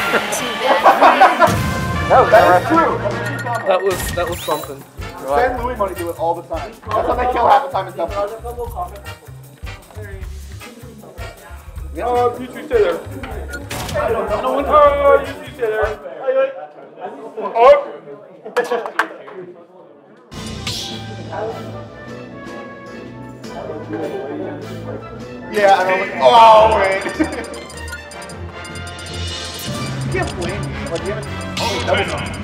That is true. That was something. Send Louis money do it all the time. That's how they kill half the time in Dumpster. You two stay there. You two stay there. Yeah, I don't. Oh wait. You can't blame me. Like you haven't. Double time.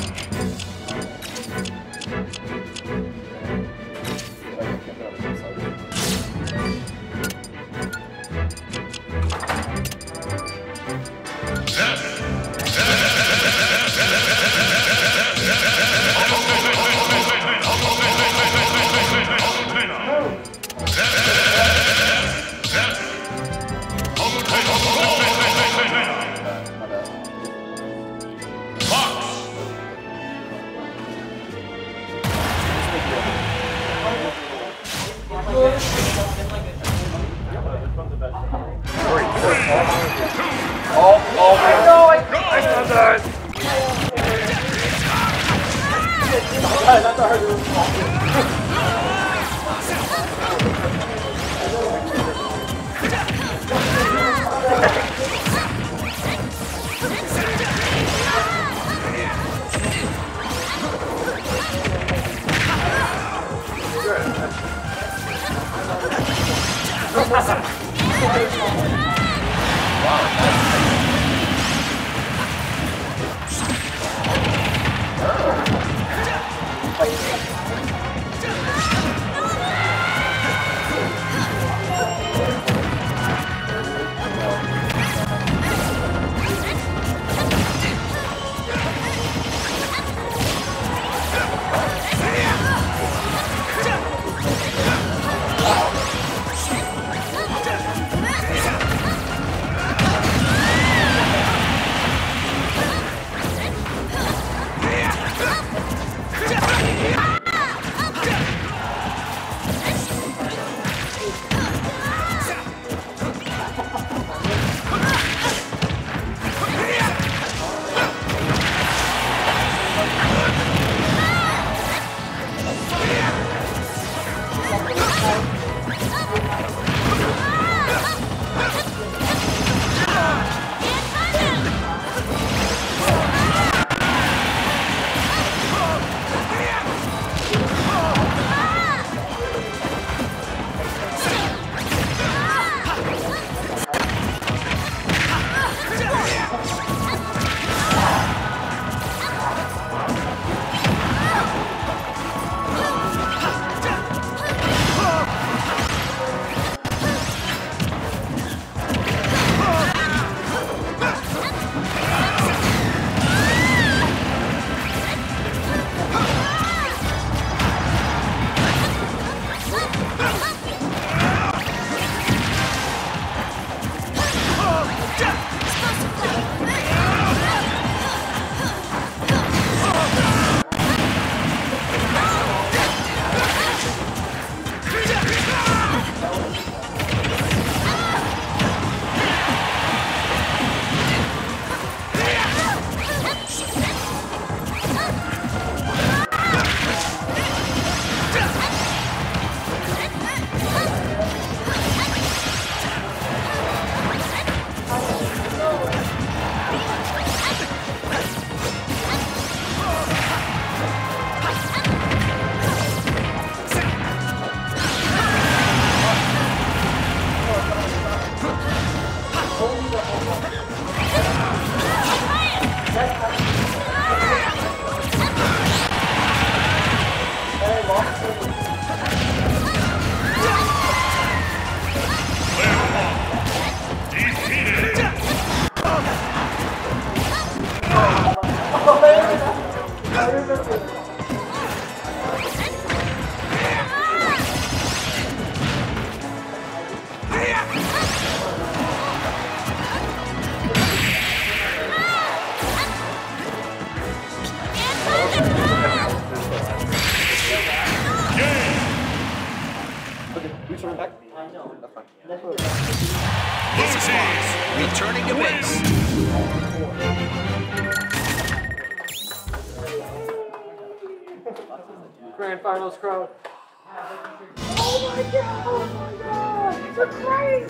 Grand finals crowd. Oh my god! You're crazy!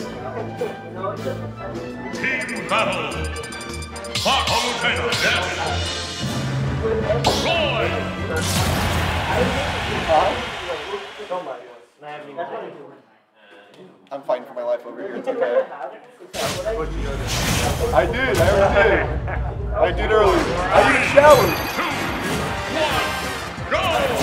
Team battle. Fontana Death. Roy. I'm fighting for my life over here. It's okay. I did. I already did. I did earlier. I even showered. 2, 1, go!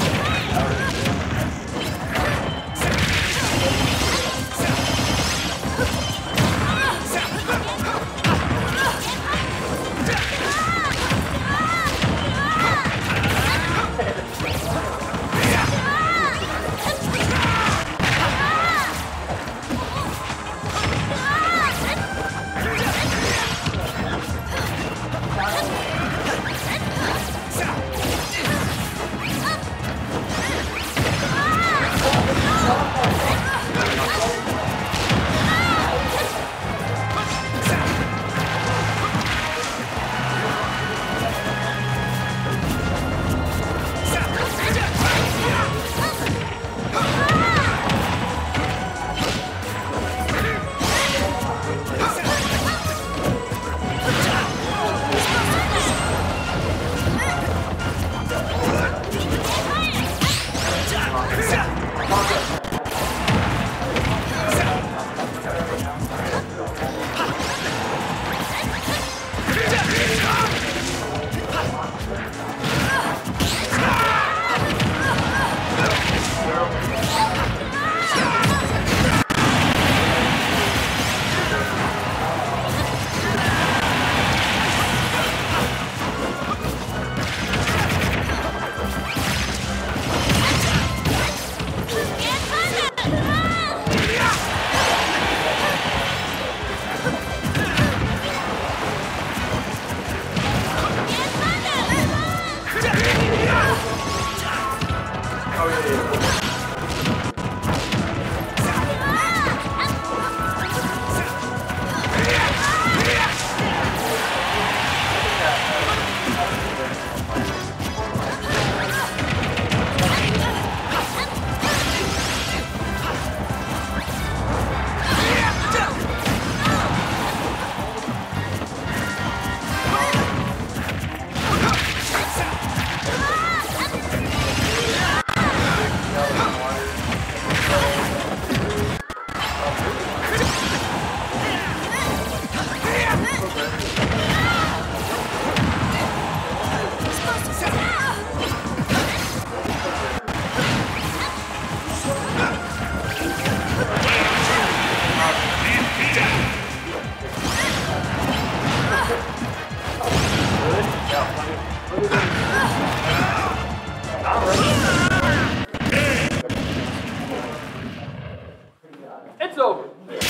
It's over.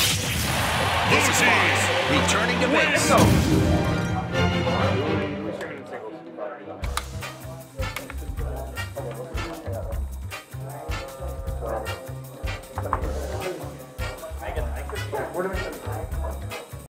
Lucy's returning to base. Go.